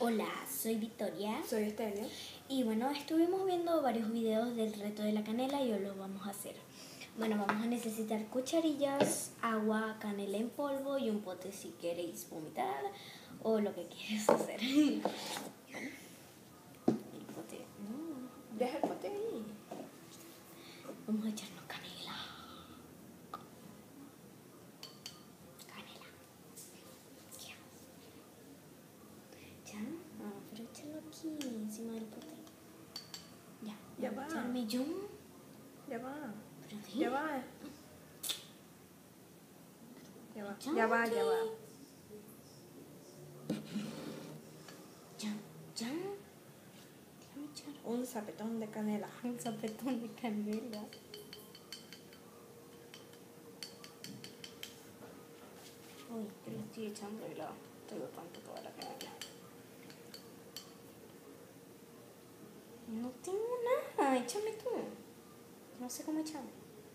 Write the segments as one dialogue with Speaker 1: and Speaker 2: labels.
Speaker 1: Hola, soy Victoria.
Speaker 2: Soy Estelia.
Speaker 1: Y bueno, estuvimos viendo varios videos del reto de la canela y hoy lo vamos a hacer. Bueno, vamos a necesitar cucharillas, agua, canela en polvo y un pote si queréis vomitar o lo que quieras hacer. El pote, no.
Speaker 2: Deja el pote ahí.
Speaker 1: Vamos a echarnos canela. ¿Ya? Ah, pero échalo aquí, encima del pote. Ya
Speaker 2: va.
Speaker 1: Echarme yo.
Speaker 2: Ya va.
Speaker 1: Pero sí.
Speaker 2: Ya va. Ya va.
Speaker 1: Ya,
Speaker 2: Ya va,
Speaker 1: ok.
Speaker 2: ya va.
Speaker 1: Ya. Déjame echar
Speaker 2: Un zapetón de canela.
Speaker 1: un zapetón de canela. Uy, yo le estoy echando y la estoy botando toda la canela. No tengo nada, échame tú. No sé cómo echarme.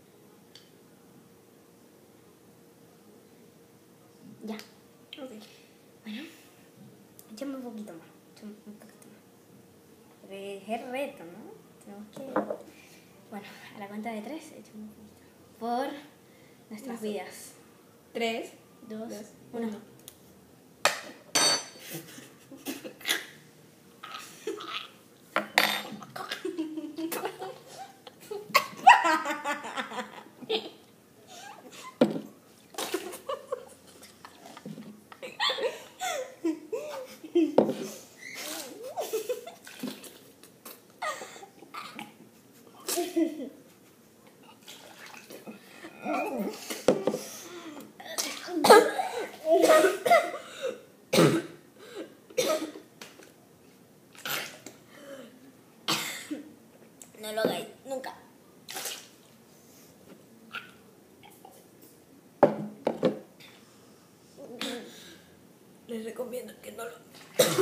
Speaker 1: Ya.
Speaker 2: Ok.
Speaker 1: Bueno, échame un poquito más. Échame un poquito más. Es el reto, ¿no? Tenemos que... Bueno, a la cuenta de 3, échame un poquito. Por nuestras vidas.
Speaker 2: 3,
Speaker 1: 2,
Speaker 2: 2,
Speaker 1: 1.
Speaker 2: 1.
Speaker 1: No lo hagáis nunca.
Speaker 2: Les recomiendo que no lo